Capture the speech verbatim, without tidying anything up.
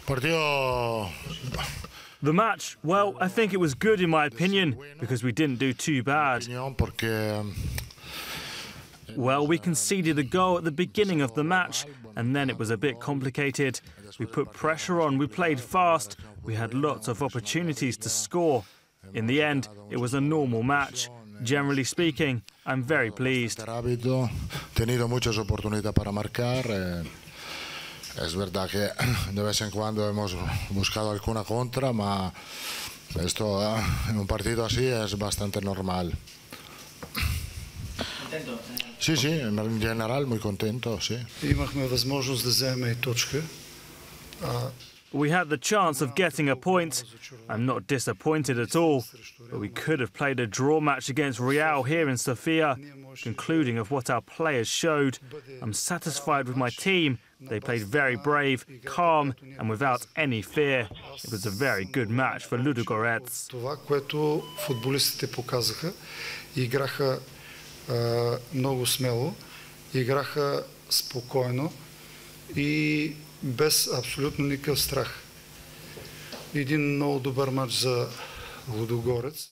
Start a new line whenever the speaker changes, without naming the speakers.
Partido...
The match, well, I think it was good in my opinion, because we didn't do too bad. Well, we conceded a goal at the beginning of the match, and then it was a bit complicated. We put pressure on, we played fast, we had lots of opportunities to score. In the end, it was a normal match. Generally speaking, I'm very pleased.
Tenido muchas oportunidades para marcar. Es verdad que de vez en cuando hemos buscado alguna contra, pero esto en un partido así es bastante normal.
¿Contento?
Sí, sí, en general muy contento, sí.
Имахме възможност да вземем и точка.
We had the chance of getting a point. I'm not disappointed at all, but we could have played a draw match against Real here in Sofia. Concluding of what our players showed, I'm satisfied with my team. They played very brave, calm and without any fear. It was a very good match for Ludogorets.
Това, което футболистите показаха, играха много смело, играха спокойно и без абсолютно никакъв страх. Един много добър матч за Лудогорец.